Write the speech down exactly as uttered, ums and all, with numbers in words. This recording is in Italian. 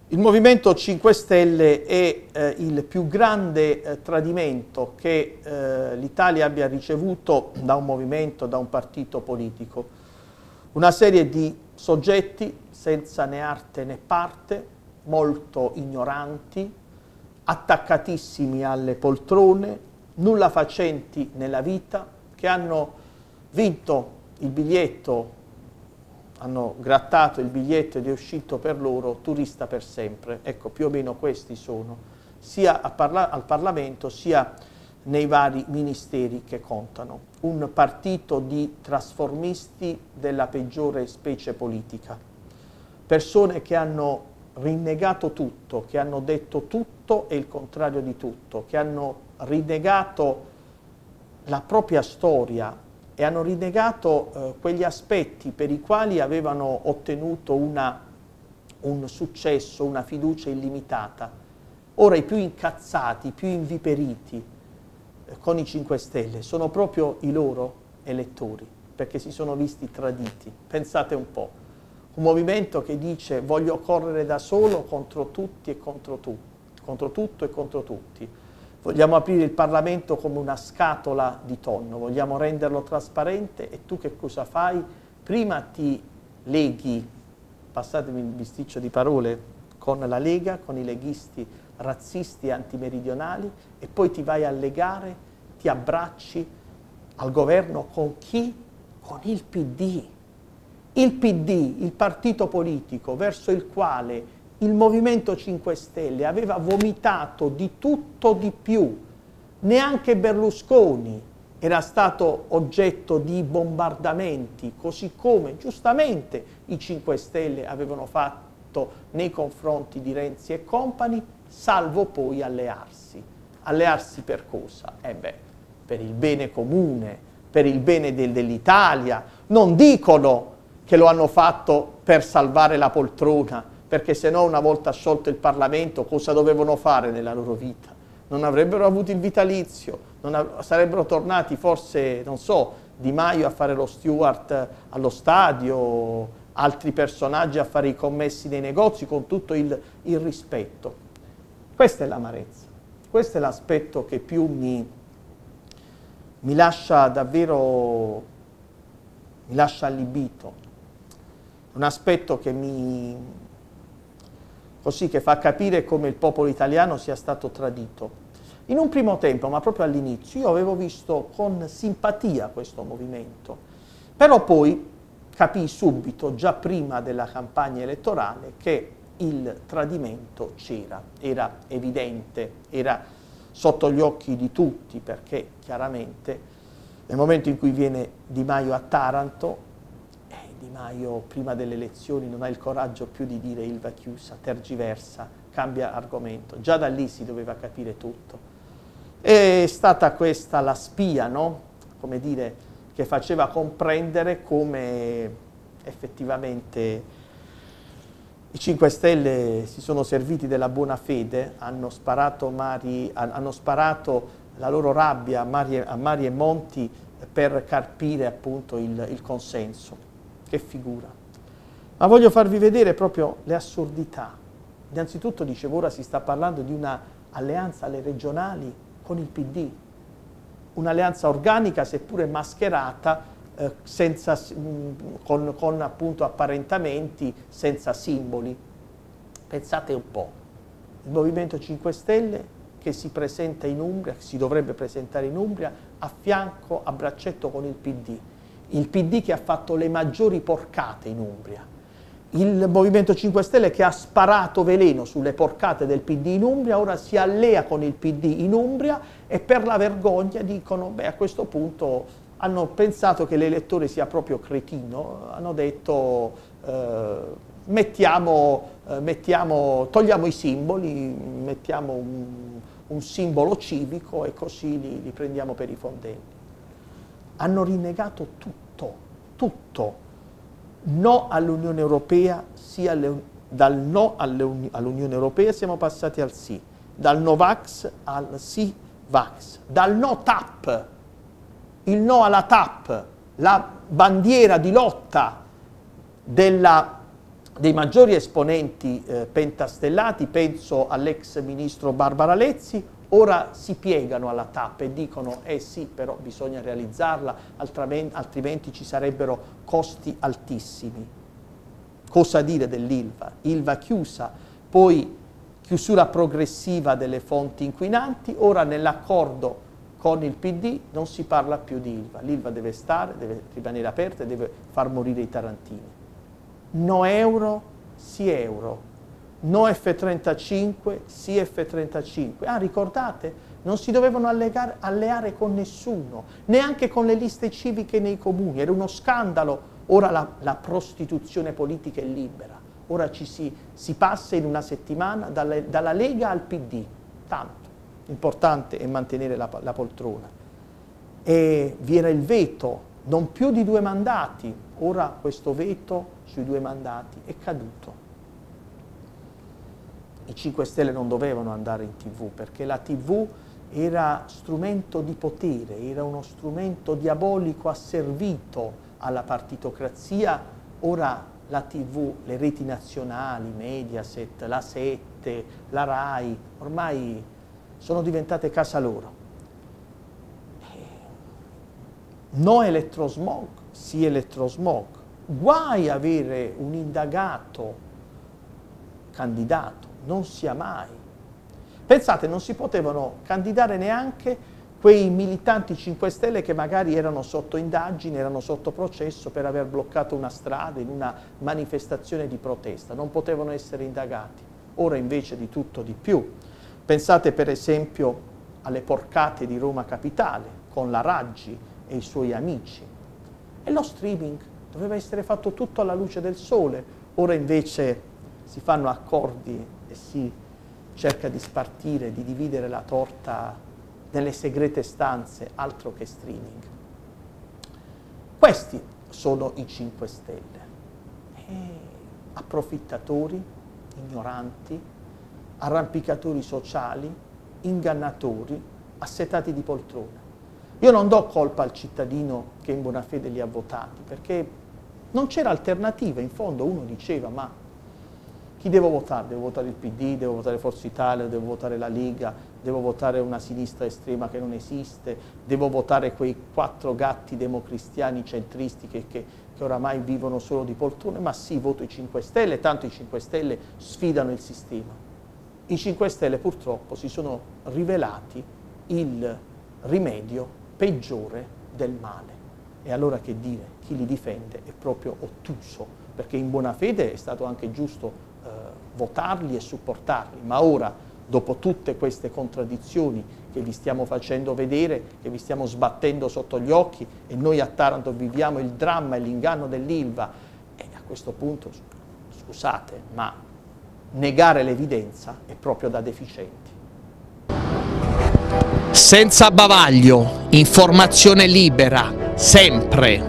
Il Movimento cinque Stelle è eh, il più grande eh, tradimento che eh, l'Italia abbia ricevuto da un movimento, da un partito politico. Una serie di soggetti senza né arte né parte, molto ignoranti, attaccatissimi alle poltrone, nulla facenti nella vita, che hanno vinto il biglietto, hanno grattato il biglietto ed è uscito per loro turista per sempre. Ecco, più o meno questi sono, sia a parla- al Parlamento sia nei vari ministeri che contano. Un partito di trasformisti della peggiore specie politica. Persone che hanno rinnegato tutto, che hanno detto tutto e il contrario di tutto, che hanno rinnegato la propria storia e hanno rinnegato eh, quegli aspetti per i quali avevano ottenuto una, un successo, una fiducia illimitata. Ora i più incazzati, i più inviperiti eh, con i cinque Stelle sono proprio i loro elettori, perché si sono visti traditi. Pensate un po', un movimento che dice voglio correre da solo contro tutti e contro tutti, contro tutto e contro tutti. Vogliamo aprire il Parlamento come una scatola di tonno, vogliamo renderlo trasparente e tu che cosa fai? Prima ti leghi, passatemi il bisticcio di parole, con la Lega, con i leghisti razzisti e antimeridionali e poi ti vai a legare, ti abbracci al governo con chi? Con il P D. Il P D, il partito politico verso il quale il Movimento cinque Stelle aveva vomitato di tutto di più, neanche Berlusconi era stato oggetto di bombardamenti, così come giustamente i cinque Stelle avevano fatto nei confronti di Renzi e compagni, salvo poi allearsi. Allearsi per cosa? Eh beh, per il bene comune, per il bene del, dell'Italia. Non dicono che lo hanno fatto per salvare la poltrona, perché se no una volta sciolto il Parlamento cosa dovevano fare nella loro vita? Non avrebbero avuto il vitalizio, non sarebbero tornati forse, non so, Di Maio a fare lo steward allo stadio, altri personaggi a fare i commessi nei negozi, con tutto il, il rispetto. Questa è l'amarezza, questo è l'aspetto che più mi, mi lascia davvero, mi lascia allibito, un aspetto che mi... così che fa capire come il popolo italiano sia stato tradito. In un primo tempo, ma proprio all'inizio, io avevo visto con simpatia questo movimento, però poi capii subito, già prima della campagna elettorale, che il tradimento c'era, era evidente, era sotto gli occhi di tutti, perché chiaramente nel momento in cui viene Di Maio a Taranto, Di Maio prima delle elezioni non ha il coraggio più di dire Ilva chiusa, tergiversa, cambia argomento. Già da lì si doveva capire tutto. È stata questa la spia, no? Come dire, che faceva comprendere come effettivamente i cinque Stelle si sono serviti della buona fede, hanno sparato, Mari, hanno sparato la loro rabbia a Mari, a Mari e Monti per carpire appunto il, il consenso. Che figura. Ma voglio farvi vedere proprio le assurdità. Innanzitutto, dicevo, ora si sta parlando di una alleanza alle regionali con il P D, un'alleanza organica seppure mascherata, eh, senza, mh, con, con appunto apparentamenti, senza simboli. Pensate un po', il Movimento cinque Stelle che si presenta in Umbria, che si dovrebbe presentare in Umbria, a fianco, a braccetto con il P D. Il P D che ha fatto le maggiori porcate in Umbria, il Movimento cinque Stelle che ha sparato veleno sulle porcate del P D in Umbria, ora si allea con il P D in Umbria e per la vergogna dicono, beh, a questo punto hanno pensato che l'elettore sia proprio cretino, hanno detto eh, mettiamo, eh, mettiamo, togliamo i simboli, mettiamo un, un simbolo civico e così li, li prendiamo per i fondelli. Hanno rinnegato tutto, tutto. No all'Unione Europea, sia alle, dal no all'Unione Europea siamo passati al sì, dal no vax al sì vax, dal no T A P, il no alla T A P, la bandiera di lotta della dei maggiori esponenti eh, pentastellati, penso all'ex ministro Barbara Lezzi, ora si piegano alla tappa e dicono eh sì, però bisogna realizzarla, altrimenti ci sarebbero costi altissimi. Cosa dire dell'Ilva? Ilva chiusa, poi chiusura progressiva delle fonti inquinanti, ora nell'accordo con il P D non si parla più di Ilva, l'Ilva deve stare, deve rimanere aperta e deve far morire i tarantini. No euro, sì euro, no F trentacinque, sì F trentacinque. Ah, ricordate? Non si dovevano allegare, alleare con nessuno, neanche con le liste civiche nei comuni, era uno scandalo. Ora la, la prostituzione politica è libera, ora ci si, si passa in una settimana dalle, dalla Lega al P D, tanto. L'importante è mantenere la, la poltrona. E vi era il veto, non più di due mandati, ora questo veto sui due mandati è caduto. I cinque Stelle non dovevano andare in tivù perché la tivù era strumento di potere, era uno strumento diabolico asservito alla partitocrazia. Ora la tivù, le reti nazionali, Mediaset, la sette, la Rai, ormai sono diventate casa loro. No elettrosmog, sì elettrosmog. Guai avere un indagato candidato, non sia mai. Pensate, non si potevano candidare neanche quei militanti cinque Stelle che magari erano sotto indagine, erano sotto processo per aver bloccato una strada in una manifestazione di protesta, non potevano essere indagati. Ora invece di tutto di più. Pensate per esempio alle porcate di Roma Capitale con la Raggi e i suoi amici. E lo streaming doveva essere fatto tutto alla luce del sole, ora invece si fanno accordi e si cerca di spartire, di dividere la torta nelle segrete stanze, altro che streaming. Questi sono i cinque Stelle. E approfittatori, ignoranti, arrampicatori sociali, ingannatori, assetati di poltrona. Io non do colpa al cittadino che in buona fede li ha votati, perché non c'era alternativa. In fondo uno diceva, ma chi devo votare? Devo votare il P D, devo votare Forza Italia, devo votare la Lega, devo votare una sinistra estrema che non esiste, devo votare quei quattro gatti democristiani centristi che, che, che oramai vivono solo di poltrone. Ma sì, voto i cinque Stelle, tanto i cinque Stelle sfidano il sistema. I cinque Stelle purtroppo si sono rivelati il rimedio peggiore del male. E allora che dire? Chi li difende è proprio ottuso, perché in buona fede è stato anche giusto eh, votarli e supportarli, ma ora, dopo tutte queste contraddizioni che vi stiamo facendo vedere, che vi stiamo sbattendo sotto gli occhi, e noi a Taranto viviamo il dramma e l'inganno dell'Ilva, e a questo punto, scusate, ma negare l'evidenza è proprio da deficienti. Senza bavaglio, informazione libera, sempre.